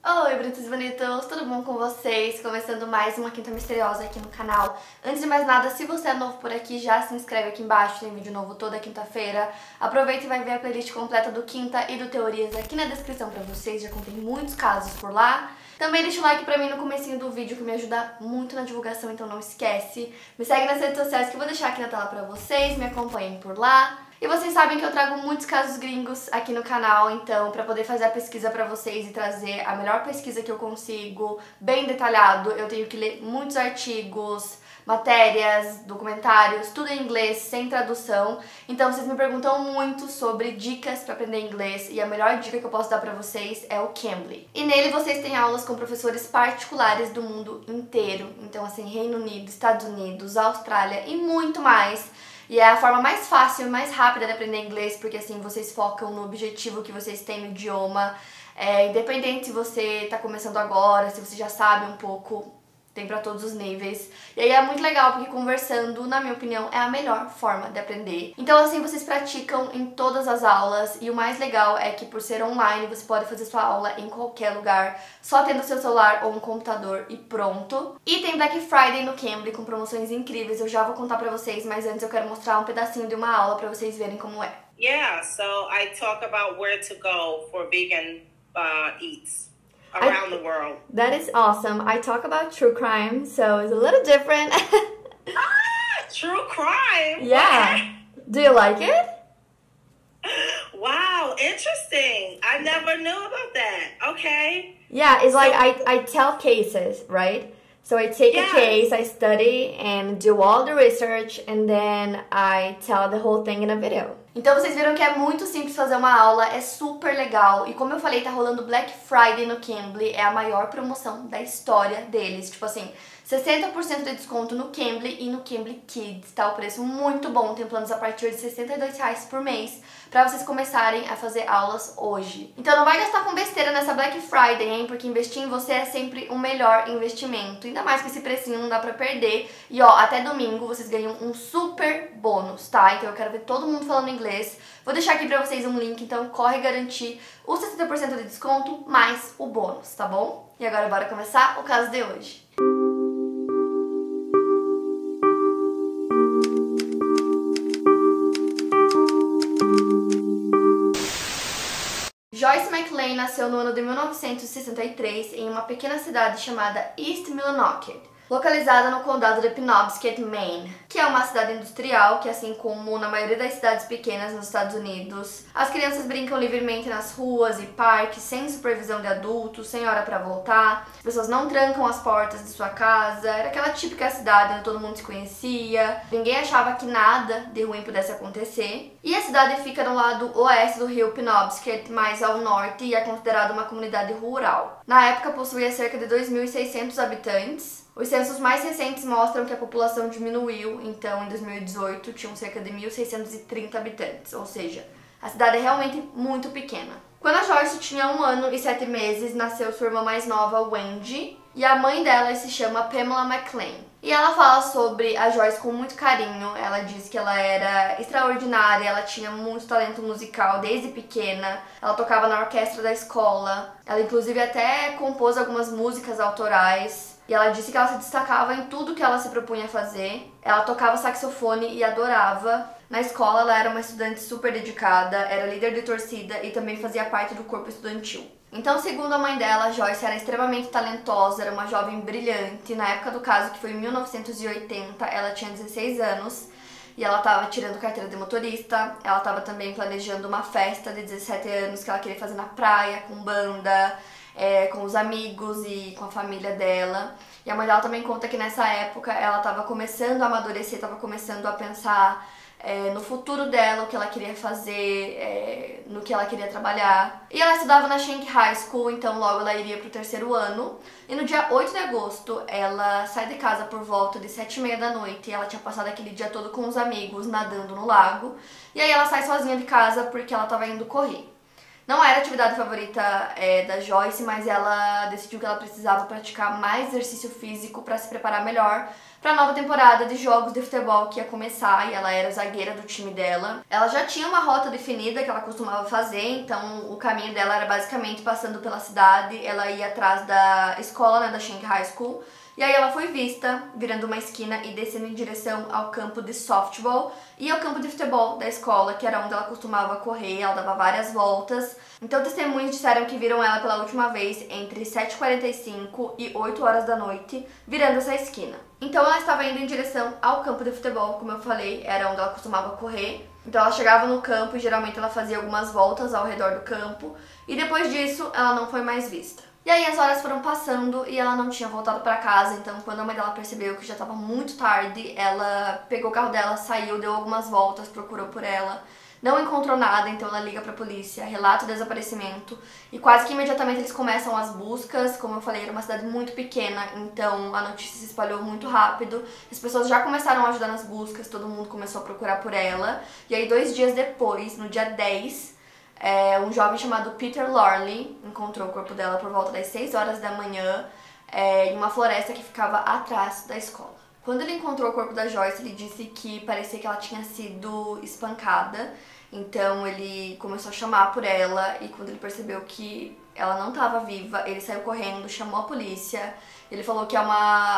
Oi, bonitos e bonitos, tudo bom com vocês? Começando mais uma Quinta Misteriosa aqui no canal. Antes de mais nada, se você é novo por aqui, já se inscreve aqui embaixo, tem vídeo novo toda quinta-feira. Aproveita e vai ver a playlist completa do Quinta e do Teorias aqui na descrição pra vocês, já contém muitos casos por lá. Também deixa o like pra mim no comecinho do vídeo que me ajuda muito na divulgação, então não esquece. Me segue nas redes sociais que eu vou deixar aqui na tela pra vocês, me acompanhem por lá. E vocês sabem que eu trago muitos casos gringos aqui no canal, então pra poder fazer a pesquisa pra vocês e trazer a melhor pesquisa que eu consigo, bem detalhado, eu tenho que ler muitos artigos, matérias, documentários, tudo em inglês, sem tradução. Então vocês me perguntam muito sobre dicas pra aprender inglês e a melhor dica que eu posso dar pra vocês é o Cambly. E nele vocês têm aulas com professores particulares do mundo inteiro, então assim, Reino Unido, Estados Unidos, Austrália e muito mais. E é a forma mais fácil e mais rápida de aprender inglês, porque assim, vocês focam no objetivo que vocês têm no idioma. Independente se você tá começando agora, se você já sabe um pouco, tem pra todos os níveis. E aí é muito legal, porque conversando, na minha opinião, é a melhor forma de aprender. Então assim, vocês praticam em todas as aulas, e o mais legal é que por ser online, você pode fazer sua aula em qualquer lugar, só tendo seu celular ou um computador e pronto. E tem Black Friday no Cambly com promoções incríveis, eu já vou contar pra vocês, mas antes eu quero mostrar um pedacinho de uma aula pra vocês verem como é. Yeah, so I talk about where to go for vegan eats. Around the world. That is awesome. I talk about true crime, so it's a little different. True crime? Yeah. Do you like it? Wow, interesting. I never knew about that. Okay. Yeah, it's like I tell cases, right? So I take a Yeah. case, I study and do all the research, and then I tell the whole thing in a video. Então vocês viram que é muito simples fazer uma aula, é super legal. E como eu falei, tá rolando Black Friday no Cambly, é a maior promoção da história deles. Tipo assim, 60% de desconto no Cambly e no Cambly Kids, tá? O preço muito bom, tem planos a partir de R$62 por mês, pra vocês começarem a fazer aulas hoje. Então não vai gastar com besteira nessa Black Friday, hein? Porque investir em você é sempre o melhor investimento. Ainda mais que esse precinho não dá pra perder. E ó, até domingo vocês ganham um super bônus, tá? Então eu quero ver todo mundo falando inglês. Vou deixar aqui pra vocês um link, então corre garantir os 60% de desconto mais o bônus, tá bom? E agora bora começar o caso de hoje. Joyce McLean nasceu no ano de 1963 em uma pequena cidade chamada East Millinocket, localizada no condado de Penobscot, Maine, que é uma cidade industrial que, assim como na maioria das cidades pequenas nos Estados Unidos, as crianças brincam livremente nas ruas e parques, sem supervisão de adultos, sem hora para voltar. As pessoas não trancam as portas de sua casa. Era aquela típica cidade onde todo mundo se conhecia, ninguém achava que nada de ruim pudesse acontecer. E a cidade fica no lado oeste do rio Penobscot, mais ao norte, e é considerada uma comunidade rural. Na época possuía cerca de 2.600 habitantes. Os censos mais recentes mostram que a população diminuiu, então em 2018 tinham cerca de 1.630 habitantes, ou seja, a cidade é realmente muito pequena. Quando a Joyce tinha 1 ano e 7 meses, nasceu sua irmã mais nova, Wendy, e a mãe dela se chama Pamela McLean. E ela fala sobre a Joyce com muito carinho. Ela diz que ela era extraordinária, ela tinha muito talento musical desde pequena, ela tocava na orquestra da escola, ela inclusive até compôs algumas músicas autorais. E ela disse que ela se destacava em tudo que ela se propunha a fazer. Ela tocava saxofone e adorava. Na escola ela era uma estudante super dedicada, era líder de torcida e também fazia parte do corpo estudantil. Então, segundo a mãe dela, Joyce era extremamente talentosa, era uma jovem brilhante. Na época do caso, que foi em 1980, ela tinha 16 anos e ela estava tirando carteira de motorista. Ela estava também planejando uma festa de 17 anos que ela queria fazer na praia, com banda, com os amigos e com a família dela. E a mãe dela também conta que nessa época ela estava começando a amadurecer, estava começando a pensar no futuro dela, o que ela queria fazer, no que ela queria trabalhar. E ela estudava na Shank High School, então logo ela iria pro 3º ano. E no dia 8 de agosto, ela sai de casa por volta de 7h30 da noite. E ela tinha passado aquele dia todo com os amigos, nadando no lago. E aí ela sai sozinha de casa porque ela estava indo correr. Não era a atividade favorita da Joyce, mas ela decidiu que ela precisava praticar mais exercício físico para se preparar melhor para a nova temporada de jogos de futebol que ia começar, e ela era zagueira do time dela. Ela já tinha uma rota definida que ela costumava fazer, então o caminho dela era basicamente passando pela cidade. Ela ia atrás da escola, né, da Shank High School, e aí ela foi vista virando uma esquina e descendo em direção ao campo de softball e ao campo de futebol da escola, que era onde ela costumava correr. Ela dava várias voltas. Então testemunhos disseram que viram ela pela última vez entre 7h45 e 8 horas da noite, virando essa esquina. Então ela estava indo em direção ao campo de futebol, como eu falei, era onde ela costumava correr. Então ela chegava no campo e geralmente ela fazia algumas voltas ao redor do campo, e depois disso ela não foi mais vista. E aí as horas foram passando e ela não tinha voltado pra casa, então quando a mãe dela percebeu que já estava muito tarde, ela pegou o carro dela, saiu, deu algumas voltas, procurou por ela, não encontrou nada, então ela liga pra polícia, relata o desaparecimento, e quase que imediatamente eles começam as buscas. Como eu falei, era uma cidade muito pequena, então a notícia se espalhou muito rápido, as pessoas já começaram a ajudar nas buscas, todo mundo começou a procurar por ela, e aí 2 dias depois, no dia 10, um jovem chamado Peter Lorley encontrou o corpo dela por volta das 6 horas da manhã em uma floresta que ficava atrás da escola. Quando ele encontrou o corpo da Joyce, ele disse que parecia que ela tinha sido espancada, então ele começou a chamar por ela, e quando ele percebeu que ela não estava viva, ele saiu correndo, chamou a polícia. Ele falou que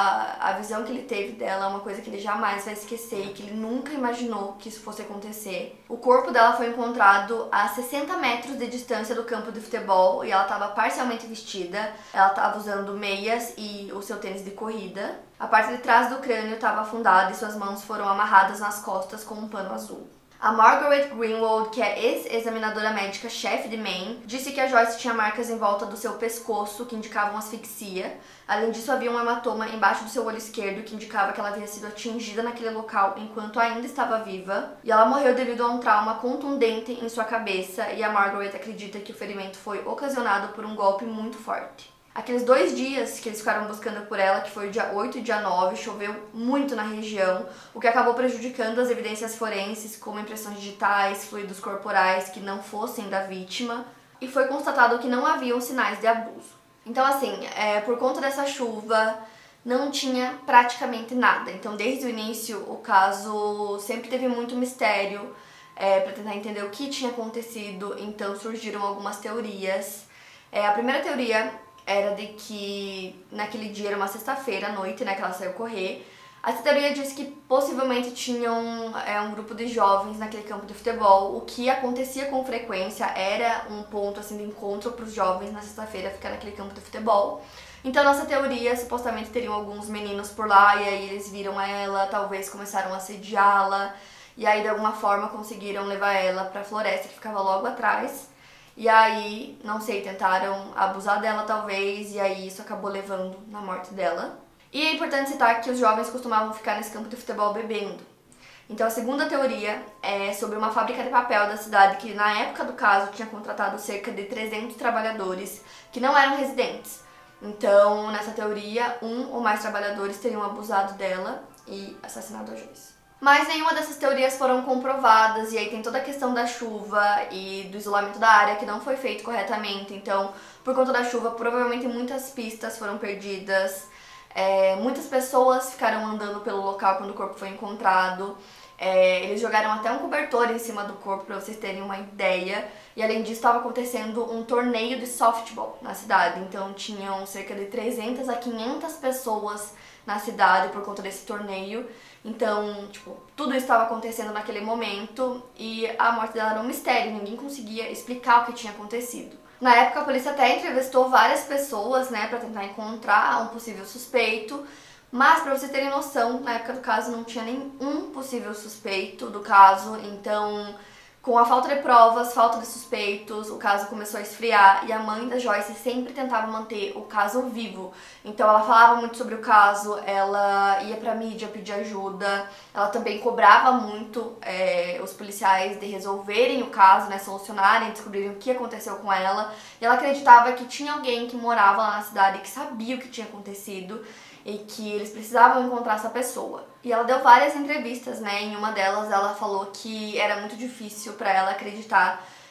a visão que ele teve dela é uma coisa que ele jamais vai esquecer e que ele nunca imaginou que isso fosse acontecer. O corpo dela foi encontrado a 60 metros de distância do campo de futebol e ela estava parcialmente vestida. Ela estava usando meias e o seu tênis de corrida. A parte de trás do crânio estava afundada e suas mãos foram amarradas nas costas com um pano azul. A Margaret Greenwald, que é ex-examinadora médica-chefe de Maine, disse que a Joyce tinha marcas em volta do seu pescoço que indicavam asfixia. Além disso, havia um hematoma embaixo do seu olho esquerdo que indicava que ela havia sido atingida naquele local enquanto ainda estava viva. E ela morreu devido a um trauma contundente em sua cabeça, e a Margaret acredita que o ferimento foi ocasionado por um golpe muito forte. Aqueles 2 dias que eles ficaram buscando por ela, que foi o dia 8 e dia 9, choveu muito na região, o que acabou prejudicando as evidências forenses, como impressões digitais, fluidos corporais que não fossem da vítima, e foi constatado que não haviam sinais de abuso. Então, assim, por conta dessa chuva, não tinha praticamente nada. Então, desde o início, o caso sempre teve muito mistério para tentar entender o que tinha acontecido. Então, surgiram algumas teorias. A primeira teoria era de que naquele dia era uma sexta-feira à noite, né, que ela saiu correr. A teoria diz que possivelmente tinha um grupo de jovens naquele campo de futebol. O que acontecia com frequência era um ponto assim de encontro para os jovens na sexta-feira ficar naquele campo de futebol. Então, nessa teoria, supostamente teriam alguns meninos por lá, e aí eles viram ela, talvez começaram a assediá-la, e aí de alguma forma conseguiram levar ela para a floresta que ficava logo atrás. E aí, não sei, tentaram abusar dela talvez, e aí isso acabou levando na morte dela. E é importante citar que os jovens costumavam ficar nesse campo de futebol bebendo. Então a segunda teoria é sobre uma fábrica de papel da cidade que na época do caso tinha contratado cerca de 300 trabalhadores que não eram residentes. Então, nessa teoria, um ou mais trabalhadores teriam abusado dela e assassinado a Joyce. Mas nenhuma dessas teorias foram comprovadas, e aí tem toda a questão da chuva e do isolamento da área que não foi feito corretamente. Então, por conta da chuva, provavelmente muitas pistas foram perdidas, muitas pessoas ficaram andando pelo local quando o corpo foi encontrado. Eles jogaram até um cobertor em cima do corpo, para vocês terem uma ideia. E além disso, estava acontecendo um torneio de softball na cidade. Então tinham cerca de 300 a 500 pessoas na cidade por conta desse torneio. Então, tipo, tudo estava acontecendo naquele momento e a morte dela era um mistério, ninguém conseguia explicar o que tinha acontecido. Na época, a polícia até entrevistou várias pessoas, né, pra tentar encontrar um possível suspeito, mas pra vocês terem noção, na época do caso não tinha nenhum possível suspeito do caso, então com a falta de provas, falta de suspeitos, o caso começou a esfriar e a mãe da Joyce sempre tentava manter o caso vivo. Então ela falava muito sobre o caso, ela ia pra mídia pedir ajuda, ela também cobrava muito os policiais de resolverem o caso, né, solucionarem, descobrirem o que aconteceu com ela. E ela acreditava que tinha alguém que morava lá na cidade que sabia o que tinha acontecido e que eles precisavam encontrar essa pessoa. E ela deu várias entrevistas, né? Em uma delas ela falou que era muito difícil pra ela acreditar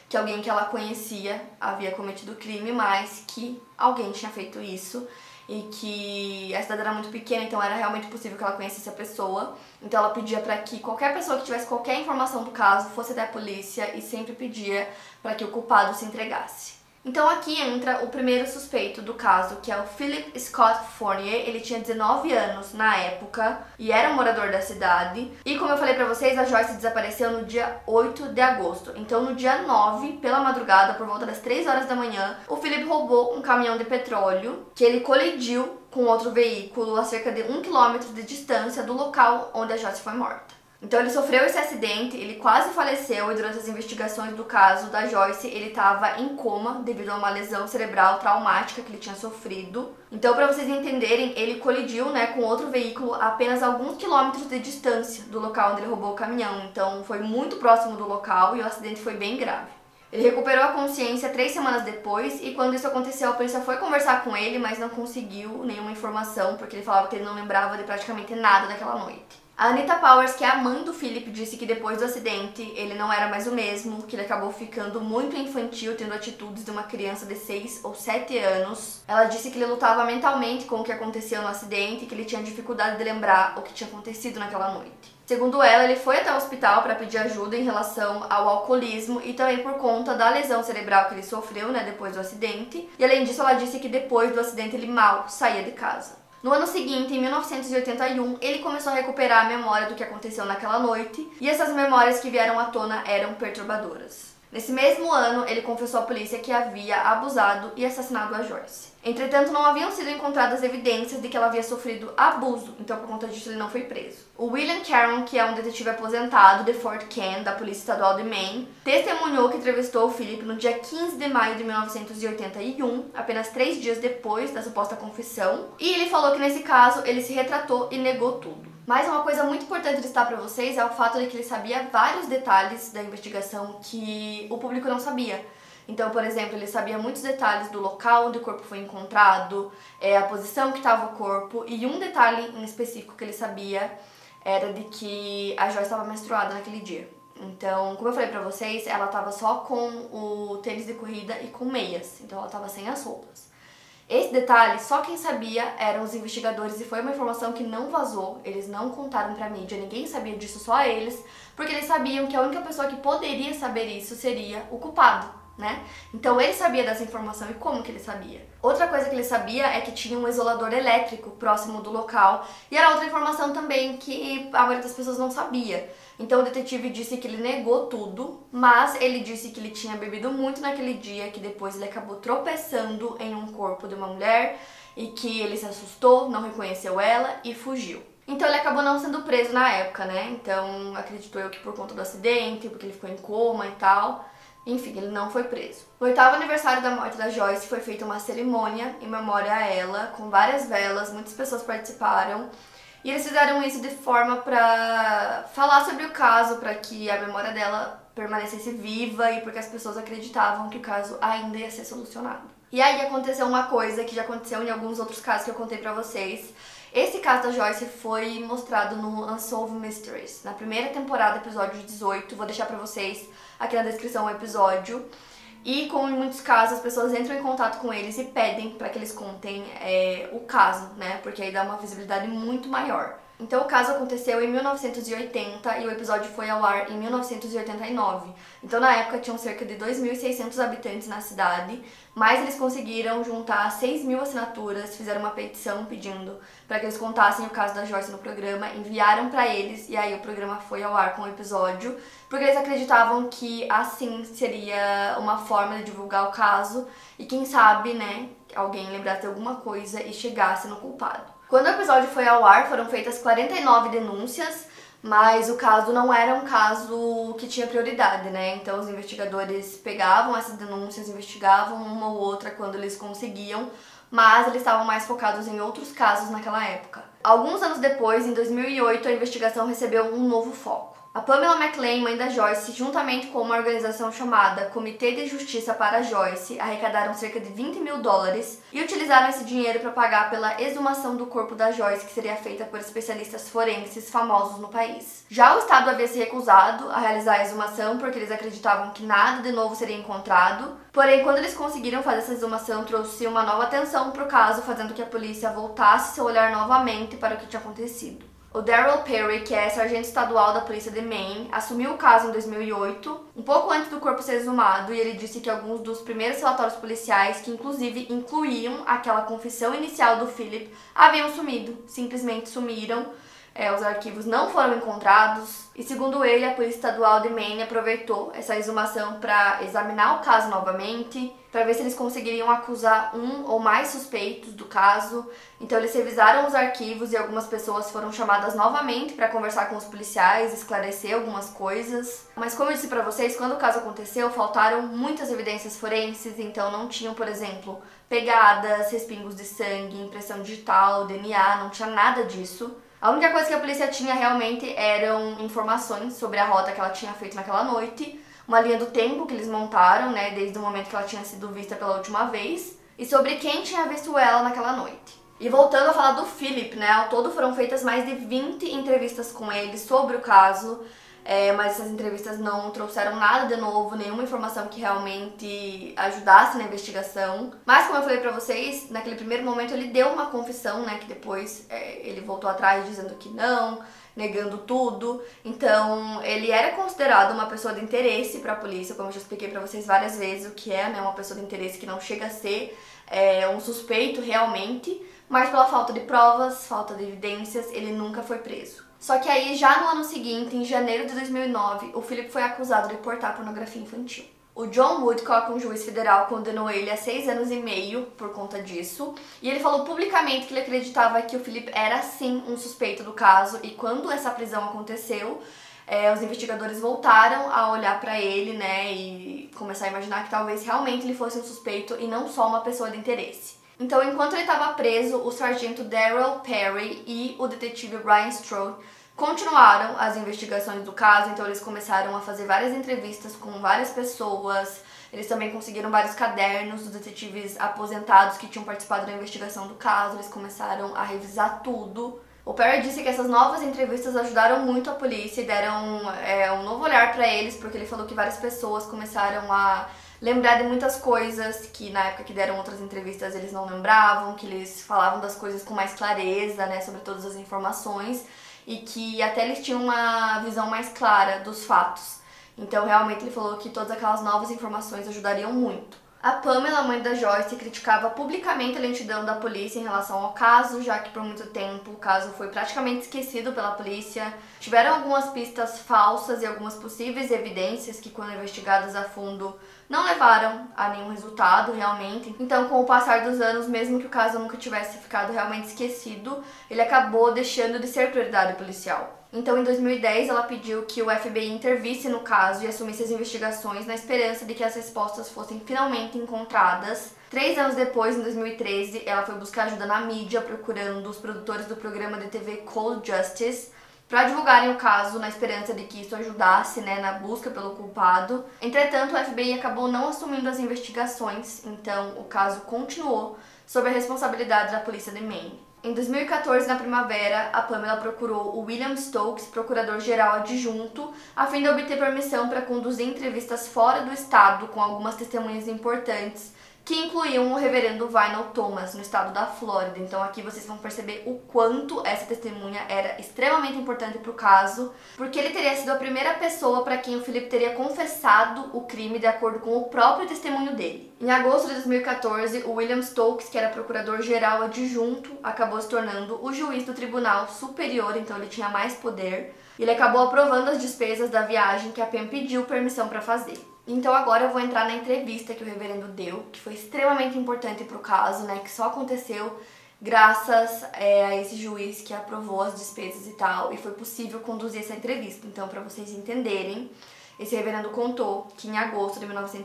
que alguém que ela conhecia havia cometido o crime, mas que alguém tinha feito isso e que a cidade era muito pequena, então era realmente possível que ela conhecesse a pessoa. Então ela pedia para que qualquer pessoa que tivesse qualquer informação do caso fosse até a polícia e sempre pedia para que o culpado se entregasse. Então aqui entra o primeiro suspeito do caso, que é o Philip Scott Fournier. Ele tinha 19 anos na época e era um morador da cidade. E como eu falei pra vocês, a Joyce desapareceu no dia 8 de agosto. Então no dia 9, pela madrugada, por volta das 3 horas da manhã, o Philip roubou um caminhão de petróleo que ele colidiu com outro veículo a cerca de 1 quilômetro de distância do local onde a Joyce foi morta. Então ele sofreu esse acidente, ele quase faleceu e durante as investigações do caso da Joyce ele estava em coma devido a uma lesão cerebral traumática que ele tinha sofrido. Então, para vocês entenderem, ele colidiu, com outro veículo a apenas alguns quilômetros de distância do local onde ele roubou o caminhão. Então foi muito próximo do local e o acidente foi bem grave. Ele recuperou a consciência 3 semanas depois e quando isso aconteceu a polícia foi conversar com ele, mas não conseguiu nenhuma informação porque ele falava que ele não lembrava de praticamente nada daquela noite. A Anita Powers, que é a mãe do Philip, disse que depois do acidente ele não era mais o mesmo, que ele acabou ficando muito infantil, tendo atitudes de uma criança de 6 ou 7 anos. Ela disse que ele lutava mentalmente com o que aconteceu no acidente e que ele tinha dificuldade de lembrar o que tinha acontecido naquela noite. Segundo ela, ele foi até o hospital para pedir ajuda em relação ao alcoolismo e também por conta da lesão cerebral que ele sofreu, depois do acidente. E além disso, ela disse que depois do acidente ele mal saía de casa. No ano seguinte, em 1981, ele começou a recuperar a memória do que aconteceu naquela noite, e essas memórias que vieram à tona eram perturbadoras. Nesse mesmo ano, ele confessou à polícia que havia abusado e assassinado a Joyce. Entretanto, não haviam sido encontradas evidências de que ela havia sofrido abuso, então por conta disso ele não foi preso. O William Caron, que é um detetive aposentado de Fort Ken, da Polícia Estadual de Maine, testemunhou que entrevistou o Philip no dia 15 de maio de 1981, apenas 3 dias depois da suposta confissão, e ele falou que nesse caso ele se retratou e negou tudo. Mas uma coisa muito importante de listar para vocês é o fato de que ele sabia vários detalhes da investigação que o público não sabia. Então, por exemplo, ele sabia muitos detalhes do local onde o corpo foi encontrado, a posição que estava o corpo, e um detalhe em específico que ele sabia era de que a Joyce estava menstruada naquele dia. Então, como eu falei pra vocês, ela estava só com o tênis de corrida e com meias, então ela estava sem as roupas. Esse detalhe, só quem sabia eram os investigadores e foi uma informação que não vazou, eles não contaram pra mídia, ninguém sabia disso, só eles, porque eles sabiam que a única pessoa que poderia saber isso seria o culpado, Então ele sabia dessa informação e como que ele sabia? Outra coisa que ele sabia é que tinha um isolador elétrico próximo do local e era outra informação também que a maioria das pessoas não sabia. Então o detetive disse que ele negou tudo, mas ele disse que ele tinha bebido muito naquele dia, que depois ele acabou tropeçando em um corpo de uma mulher e que ele se assustou, não reconheceu ela e fugiu. Então ele acabou não sendo preso na época, Então acredito eu que por conta do acidente, porque ele ficou em coma e tal. Enfim, ele não foi preso. No 8º aniversário da morte da Joyce foi feita uma cerimônia em memória a ela, com várias velas, muitas pessoas participaram. E eles fizeram isso de forma para falar sobre o caso, para que a memória dela permanecesse viva e porque as pessoas acreditavam que o caso ainda ia ser solucionado. E aí aconteceu uma coisa que já aconteceu em alguns outros casos que eu contei pra vocês. Esse caso da Joyce foi mostrado no Unsolved Mysteries, na primeira temporada, episódio 18. Vou deixar pra vocês aqui na descrição o episódio. E como em muitos casos, as pessoas entram em contato com eles e pedem para que eles contem o caso, Porque aí dá uma visibilidade muito maior. Então o caso aconteceu em 1980 e o episódio foi ao ar em 1989. Então na época tinham cerca de 2.600 habitantes na cidade, mas eles conseguiram juntar 6.000 assinaturas, fizeram uma petição pedindo para que eles contassem o caso da Joyce no programa, enviaram para eles e aí o programa foi ao ar com o episódio, porque eles acreditavam que assim seria uma forma de divulgar o caso e quem sabe, alguém lembrasse de alguma coisa e chegasse no culpado. Quando o episódio foi ao ar, foram feitas 49 denúncias, mas o caso não era um caso que tinha prioridade, Então os investigadores pegavam essas denúncias, investigavam uma ou outra quando eles conseguiam, mas eles estavam mais focados em outros casos naquela época. Alguns anos depois, em 2008, a investigação recebeu um novo foco. A Pamela McLean, mãe da Joyce, juntamente com uma organização chamada Comitê de Justiça para Joyce, arrecadaram cerca de $20 mil e utilizaram esse dinheiro para pagar pela exumação do corpo da Joyce, que seria feita por especialistas forenses famosos no país. Já o Estado havia se recusado a realizar a exumação porque eles acreditavam que nada de novo seria encontrado. Porém, quando eles conseguiram fazer essa exumação, trouxe uma nova atenção para o caso, fazendo que a polícia voltasse seu olhar novamente para o que tinha acontecido. O Darrell Perry, que é sargento estadual da polícia de Maine, assumiu o caso em 2008, um pouco antes do corpo ser exumado, e ele disse que alguns dos primeiros relatórios policiais, que inclusive incluíam aquela confissão inicial do Philip, haviam sumido, simplesmente sumiram. Os arquivos não foram encontrados e, segundo ele, a Polícia Estadual de Maine aproveitou essa exumação para examinar o caso novamente, para ver se eles conseguiriam acusar um ou mais suspeitos do caso. Então eles revisaram os arquivos e algumas pessoas foram chamadas novamente para conversar com os policiais, esclarecer algumas coisas. Mas como eu disse para vocês, quando o caso aconteceu, faltaram muitas evidências forenses, então não tinham, por exemplo, pegadas, respingos de sangue, impressão digital, DNA, não tinha nada disso. A única coisa que a polícia tinha realmente eram informações sobre a rota que ela tinha feito naquela noite, uma linha do tempo que eles montaram, né, desde o momento que ela tinha sido vista pela última vez, e sobre quem tinha visto ela naquela noite. E voltando a falar do Philip, né, ao todo foram feitas mais de 20 entrevistas com ele sobre o caso, mas essas entrevistas não trouxeram nada de novo, nenhuma informação que realmente ajudasse na investigação. Mas como eu falei pra vocês, naquele primeiro momento ele deu uma confissão, né, que depois ele voltou atrás dizendo que não, negando tudo. Então ele era considerado uma pessoa de interesse pra polícia, como eu já expliquei pra vocês várias vezes o que é, né, uma pessoa de interesse que não chega a ser um suspeito realmente, mas pela falta de provas, falta de evidências, ele nunca foi preso. Só que aí, já no ano seguinte, em janeiro de 2009, o Philip foi acusado de portar pornografia infantil. O John Woodcock, um juiz federal, condenou ele a 6 anos e meio por conta disso. E ele falou publicamente que ele acreditava que o Philip era, sim, um suspeito do caso. E quando essa prisão aconteceu, os investigadores voltaram a olhar pra ele, né, e começar a imaginar que talvez realmente ele fosse um suspeito e não só uma pessoa de interesse. Então, enquanto ele estava preso, o sargento Darrell Perry e o detetive Brian Strode continuaram as investigações do caso. Então eles começaram a fazer várias entrevistas com várias pessoas, eles também conseguiram vários cadernos dos detetives aposentados que tinham participado da investigação do caso, eles começaram a revisar tudo. O Perry disse que essas novas entrevistas ajudaram muito a polícia e deram um novo olhar para eles, porque ele falou que várias pessoas começaram a lembrar de muitas coisas que na época que deram outras entrevistas eles não lembravam, que eles falavam das coisas com mais clareza, né, sobre todas as informações, e que até eles tinham uma visão mais clara dos fatos. Então realmente ele falou que todas aquelas novas informações ajudariam muito. A Pamela, mãe da Joyce, criticava publicamente a lentidão da polícia em relação ao caso, já que por muito tempo o caso foi praticamente esquecido pela polícia. Tiveram algumas pistas falsas e algumas possíveis evidências que, quando investigadas a fundo, não levaram a nenhum resultado realmente. Então, com o passar dos anos, mesmo que o caso nunca tivesse ficado realmente esquecido, ele acabou deixando de ser prioridade policial. Então, em 2010, ela pediu que o FBI intervisse no caso e assumisse as investigações na esperança de que as respostas fossem finalmente encontradas. 3 anos depois, em 2013, ela foi buscar ajuda na mídia, procurando os produtores do programa de TV Cold Justice para divulgarem o caso na esperança de que isso ajudasse, né, na busca pelo culpado. Entretanto, o FBI acabou não assumindo as investigações, então o caso continuou sob a responsabilidade da polícia de Maine. Em 2014, na primavera, a Pamela procurou o William Stokes, procurador-geral adjunto, a fim de obter permissão para conduzir entrevistas fora do estado com algumas testemunhas importantes, que incluíam o reverendo Vinyl Thomas, no estado da Flórida. Então aqui vocês vão perceber o quanto essa testemunha era extremamente importante para o caso, porque ele teria sido a primeira pessoa para quem o Philip teria confessado o crime de acordo com o próprio testemunho dele. Em agosto de 2014, o William Stokes, que era procurador-geral adjunto, acabou se tornando o juiz do Tribunal Superior, então ele tinha mais poder. Ele acabou aprovando as despesas da viagem que a Pam pediu permissão para fazer. Então agora eu vou entrar na entrevista que o reverendo deu, que foi extremamente importante para o caso, né, que só aconteceu graças a esse juiz que aprovou as despesas e tal, e foi possível conduzir essa entrevista. Então, para vocês entenderem, esse reverendo contou que em agosto de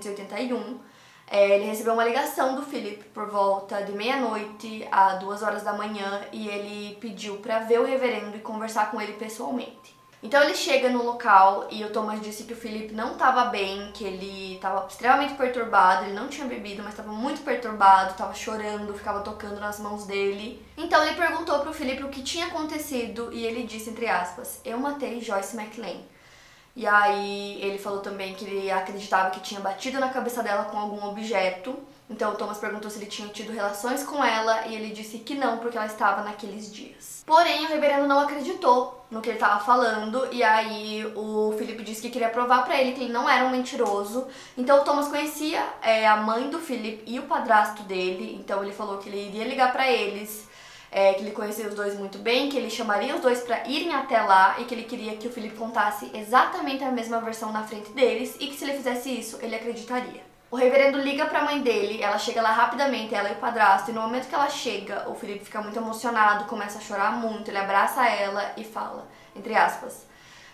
1981, ele recebeu uma ligação do Philip por volta de meia-noite a 2 horas da manhã, e ele pediu para ver o reverendo e conversar com ele pessoalmente. Então ele chega no local e o Thomas disse que o Philip não estava bem, que ele estava extremamente perturbado, ele não tinha bebido, mas estava muito perturbado, estava chorando, ficava tocando nas mãos dele. Então ele perguntou pro Philip o que tinha acontecido e ele disse, entre aspas, eu matei Joyce McLean. E aí ele falou também que ele acreditava que tinha batido na cabeça dela com algum objeto. Então o Thomas perguntou se ele tinha tido relações com ela e ele disse que não, porque ela estava naqueles dias. Porém, o reverendo não acreditou no que ele estava falando e aí o Philip disse que queria provar pra ele que ele não era um mentiroso. Então o Thomas conhecia a mãe do Philip e o padrasto dele, então ele falou que ele iria ligar pra eles, que ele conhecia os dois muito bem, que ele chamaria os dois pra irem até lá e que ele queria que o Philip contasse exatamente a mesma versão na frente deles e que se ele fizesse isso, ele acreditaria. O reverendo liga pra mãe dele, ela chega lá rapidamente, ela e o padrasto, e no momento que ela chega, o Philip fica muito emocionado, começa a chorar muito, ele abraça ela e fala, entre aspas,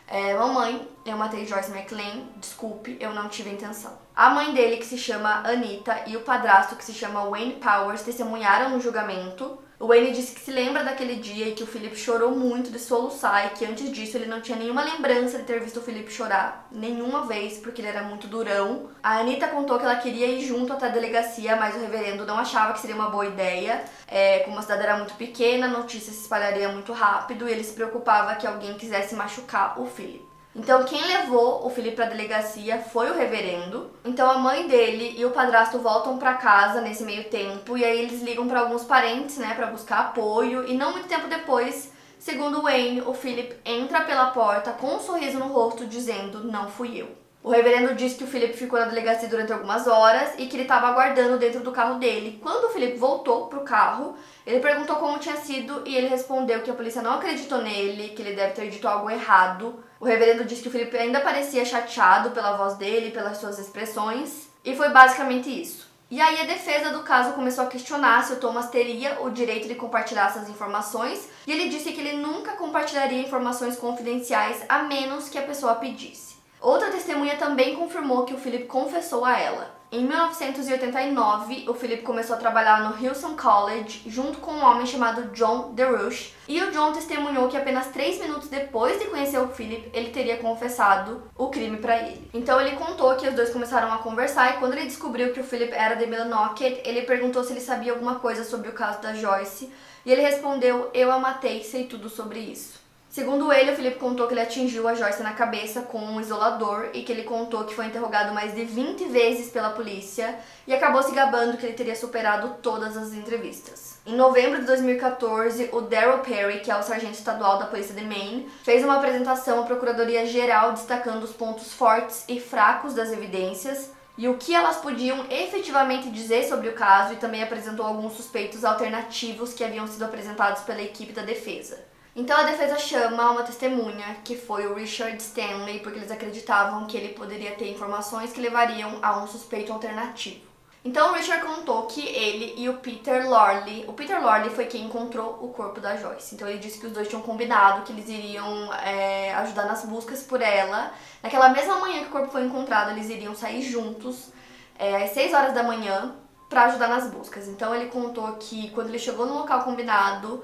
mamãe, eu matei Joyce McLean, desculpe, eu não tive intenção. A mãe dele, que se chama Anita, e o padrasto, que se chama Wayne Powers, testemunharam no julgamento. O Wayne disse que se lembra daquele dia e que o Philip chorou muito de soluçar e que antes disso ele não tinha nenhuma lembrança de ter visto o Philip chorar nenhuma vez, porque ele era muito durão. A Anita contou que ela queria ir junto até a delegacia, mas o reverendo não achava que seria uma boa ideia. Como a cidade era muito pequena, a notícia se espalharia muito rápido e ele se preocupava que alguém quisesse machucar o Philip. Então quem levou o Philip pra delegacia foi o reverendo. Então a mãe dele e o padrasto voltam pra casa nesse meio tempo e aí eles ligam pra alguns parentes, né, pra buscar apoio e não muito tempo depois, segundo Wayne, o Philip entra pela porta com um sorriso no rosto dizendo, não fui eu. O reverendo disse que o Philip ficou na delegacia durante algumas horas e que ele estava aguardando dentro do carro dele. Quando o Philip voltou pro carro, ele perguntou como tinha sido e ele respondeu que a polícia não acreditou nele, que ele deve ter dito algo errado. O reverendo disse que o Philip ainda parecia chateado pela voz dele, pelas suas expressões, e foi basicamente isso. E aí a defesa do caso começou a questionar se o Thomas teria o direito de compartilhar essas informações, e ele disse que ele nunca compartilharia informações confidenciais a menos que a pessoa pedisse. Outra testemunha também confirmou que o Philip confessou a ela. Em 1989, o Philip começou a trabalhar no Hillsong College junto com um homem chamado John DeRouche, e o John testemunhou que apenas 3 minutos depois de conhecer o Philip, ele teria confessado o crime para ele. Então ele contou que os dois começaram a conversar e quando ele descobriu que o Philip era de Millinocket, ele perguntou se ele sabia alguma coisa sobre o caso da Joyce, e ele respondeu, eu a matei, sei tudo sobre isso. Segundo ele, o Philip contou que ele atingiu a Joyce na cabeça com um isolador e que ele contou que foi interrogado mais de 20 vezes pela polícia e acabou se gabando que ele teria superado todas as entrevistas. Em novembro de 2014, o Darryl Perry, que é o sargento estadual da polícia de Maine, fez uma apresentação à Procuradoria-Geral destacando os pontos fortes e fracos das evidências e o que elas podiam efetivamente dizer sobre o caso e também apresentou alguns suspeitos alternativos que haviam sido apresentados pela equipe da defesa. Então a defesa chama uma testemunha, que foi o Richard Stanley, porque eles acreditavam que ele poderia ter informações que levariam a um suspeito alternativo. Então o Richard contou que ele e o Peter Lorre foi quem encontrou o corpo da Joyce. Então ele disse que os dois tinham combinado que eles iriam ajudar nas buscas por ela. Naquela mesma manhã que o corpo foi encontrado, eles iriam sair juntos às 6 horas da manhã para ajudar nas buscas. Então ele contou que quando ele chegou no local combinado,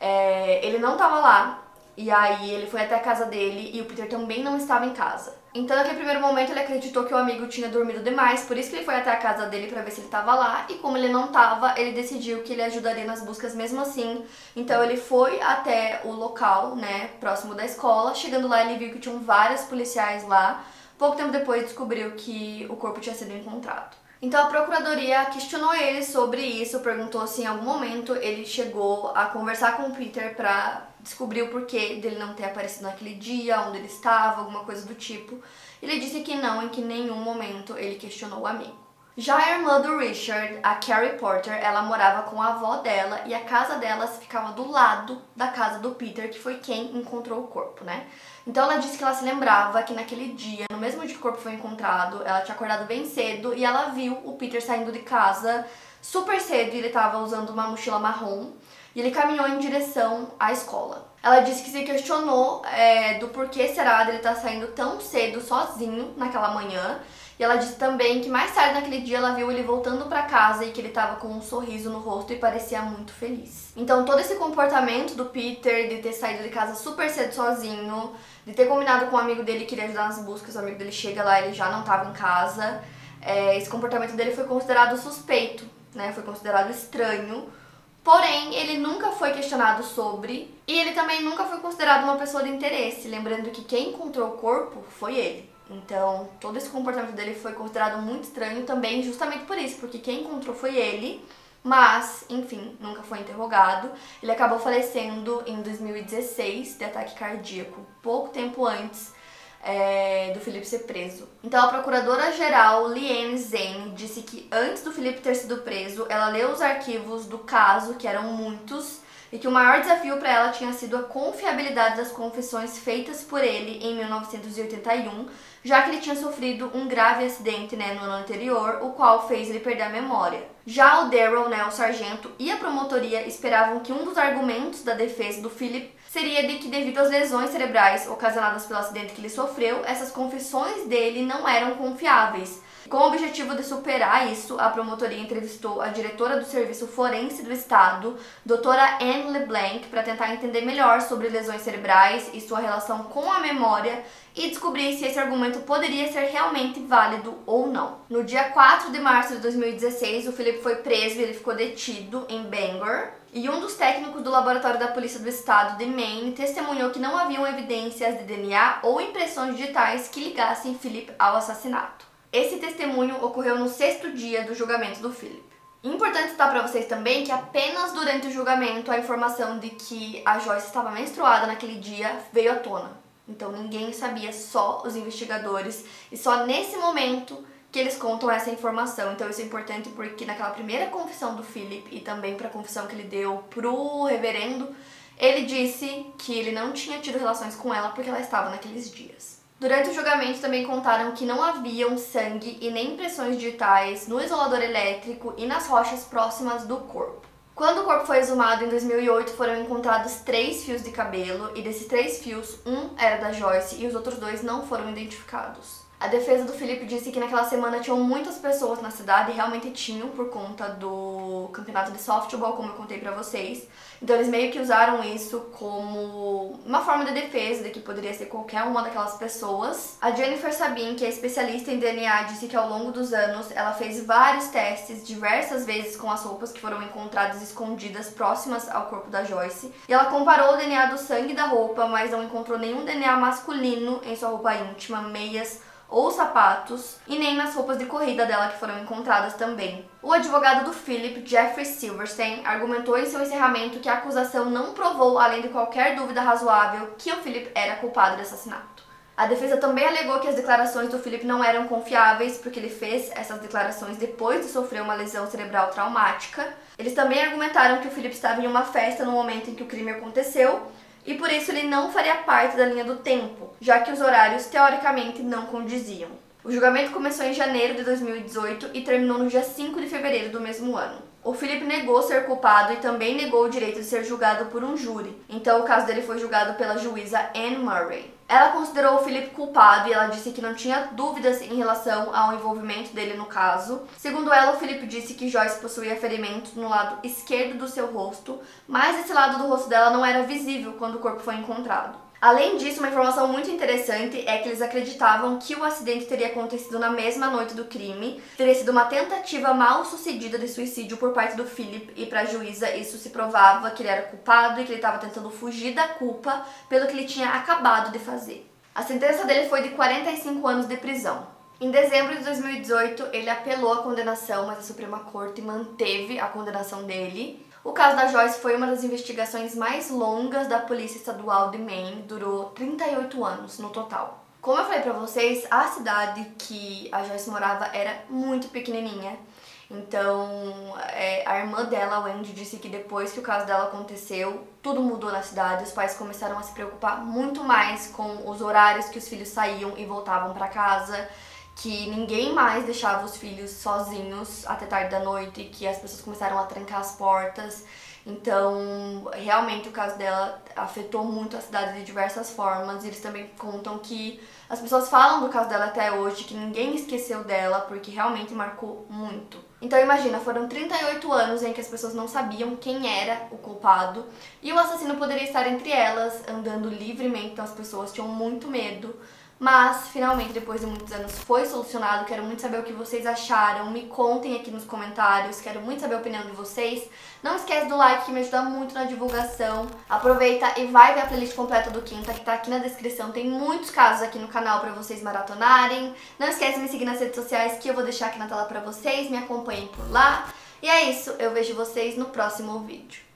ele não estava lá, e aí ele foi até a casa dele e o Peter também não estava em casa. Então naquele primeiro momento ele acreditou que o amigo tinha dormido demais, por isso que ele foi até a casa dele para ver se ele estava lá, e como ele não estava, ele decidiu que ele ajudaria nas buscas mesmo assim. Então ele foi até o local, né, próximo da escola. Chegando lá ele viu que tinham vários policiais lá. Pouco tempo depois descobriu que o corpo tinha sido encontrado. Então a procuradoria questionou ele sobre isso, perguntou se em algum momento ele chegou a conversar com o Peter pra descobrir o porquê dele não ter aparecido naquele dia, onde ele estava, alguma coisa do tipo. Ele disse que não, em que nenhum momento ele questionou o amigo. Já a irmã do Richard, a Carrie Porter, ela morava com a avó dela e a casa delas ficava do lado da casa do Peter, que foi quem encontrou o corpo, né? Então ela disse que ela se lembrava que naquele dia, no mesmo dia que o corpo foi encontrado, ela tinha acordado bem cedo e ela viu o Peter saindo de casa super cedo e ele estava usando uma mochila marrom e ele caminhou em direção à escola. Ela disse que se questionou do porquê será dele estar saindo tão cedo sozinho naquela manhã. E ela disse também que mais tarde naquele dia ela viu ele voltando pra casa e que ele tava com um sorriso no rosto e parecia muito feliz. Então todo esse comportamento do Peter de ter saído de casa super cedo sozinho, de ter combinado com um amigo dele que iria ajudar nas buscas, o amigo dele chega lá e ele já não tava em casa, esse comportamento dele foi considerado suspeito, né? Foi considerado estranho. Porém, ele nunca foi questionado sobre, e ele também nunca foi considerado uma pessoa de interesse, lembrando que quem encontrou o corpo foi ele. Então, todo esse comportamento dele foi considerado muito estranho também, justamente por isso, porque quem encontrou foi ele, mas, enfim, nunca foi interrogado. Ele acabou falecendo em 2016 de ataque cardíaco, pouco tempo antes do Philip ser preso. Então a procuradora-geral Leanne Zane disse que antes do Philip ter sido preso, ela leu os arquivos do caso, que eram muitos, e que o maior desafio para ela tinha sido a confiabilidade das confissões feitas por ele em 1981, já que ele tinha sofrido um grave acidente, no ano anterior, o qual fez ele perder a memória. Já o Daryl, o sargento, e a promotoria esperavam que um dos argumentos da defesa do Philip seria de que, devido às lesões cerebrais ocasionadas pelo acidente que ele sofreu, essas confissões dele não eram confiáveis. Com o objetivo de superar isso, a promotoria entrevistou a diretora do Serviço Forense do Estado, doutora Anne LeBlanc, para tentar entender melhor sobre lesões cerebrais e sua relação com a memória e descobrir se esse argumento poderia ser realmente válido ou não. No dia 4 de março de 2016, o Philip foi preso e ele ficou detido em Bangor. E um dos técnicos do laboratório da polícia do estado de Maine testemunhou que não haviam evidências de DNA ou impressões digitais que ligassem Philip ao assassinato. Esse testemunho ocorreu no 6º dia do julgamento do Philip. Importante citar para vocês também que apenas durante o julgamento a informação de que a Joyce estava menstruada naquele dia veio à tona. Então ninguém sabia, só os investigadores, e só nesse momento que eles contam essa informação. Então isso é importante porque naquela primeira confissão do Philip e também para a confissão que ele deu pro reverendo, ele disse que ele não tinha tido relações com ela porque ela estava naqueles dias. Durante o julgamento também contaram que não haviam sangue e nem impressões digitais no isolador elétrico e nas rochas próximas do corpo. Quando o corpo foi exumado em 2008, foram encontrados 3 fios de cabelo e desses 3 fios, um era da Joyce e os outros 2 não foram identificados. A defesa do Philip disse que naquela semana tinham muitas pessoas na cidade, e realmente tinham por conta do campeonato de softball, como eu contei pra vocês. Então eles meio que usaram isso como uma forma de defesa, de que poderia ser qualquer uma daquelas pessoas. A Jennifer Sabin, que é especialista em DNA, disse que ao longo dos anos ela fez vários testes diversas vezes com as roupas que foram encontradas escondidas próximas ao corpo da Joyce. E ela comparou o DNA do sangue da roupa, mas não encontrou nenhum DNA masculino em sua roupa íntima, meias ou sapatos, e nem nas roupas de corrida dela que foram encontradas também. O advogado do Philip, Jeffrey Silverstein, argumentou em seu encerramento que a acusação não provou, além de qualquer dúvida razoável, que o Philip era culpado de assassinato. A defesa também alegou que as declarações do Philip não eram confiáveis, porque ele fez essas declarações depois de sofrer uma lesão cerebral traumática. Eles também argumentaram que o Philip estava em uma festa no momento em que o crime aconteceu, e por isso ele não faria parte da linha do tempo, já que os horários teoricamente não condiziam. O julgamento começou em janeiro de 2018 e terminou no dia 5 de fevereiro do mesmo ano. O Philip negou ser culpado e também negou o direito de ser julgado por um júri, então o caso dele foi julgado pela juíza Anne Murray. Ela considerou o Philip culpado e ela disse que não tinha dúvidas em relação ao envolvimento dele no caso. Segundo ela, o Philip disse que Joyce possuía ferimentos no lado esquerdo do seu rosto, mas esse lado do rosto dela não era visível quando o corpo foi encontrado. Além disso, uma informação muito interessante é que eles acreditavam que o acidente teria acontecido na mesma noite do crime, teria sido uma tentativa mal sucedida de suicídio por parte do Philip, e para a juíza isso se provava que ele era culpado e que ele estava tentando fugir da culpa pelo que ele tinha acabado de fazer. A sentença dele foi de 45 anos de prisão. Em dezembro de 2018, ele apelou a condenação, mas a Suprema Corte manteve a condenação dele. O caso da Joyce foi uma das investigações mais longas da Polícia Estadual de Maine, durou 38 anos no total. Como eu falei pra vocês, a cidade que a Joyce morava era muito pequenininha, então a irmã dela, a Wendy, disse que depois que o caso dela aconteceu, tudo mudou na cidade, os pais começaram a se preocupar muito mais com os horários que os filhos saíam e voltavam pra casa, que ninguém mais deixava os filhos sozinhos até tarde da noite, que as pessoas começaram a trancar as portas. Então, realmente o caso dela afetou muito a cidade de diversas formas. Eles também contam que as pessoas falam do caso dela até hoje, que ninguém esqueceu dela, porque realmente marcou muito. Então imagina, foram 38 anos em que as pessoas não sabiam quem era o culpado e o assassino poderia estar entre elas, andando livremente, então as pessoas tinham muito medo. Mas, finalmente, depois de muitos anos, foi solucionado. Quero muito saber o que vocês acharam. Me contem aqui nos comentários. Quero muito saber a opinião de vocês. Não esquece do like, que me ajuda muito na divulgação. Aproveita e vai ver a playlist completa do Quinta, que tá aqui na descrição. Tem muitos casos aqui no canal pra vocês maratonarem. Não esquece de me seguir nas redes sociais, que eu vou deixar aqui na tela pra vocês. Me acompanhem por lá. E é isso. Eu vejo vocês no próximo vídeo.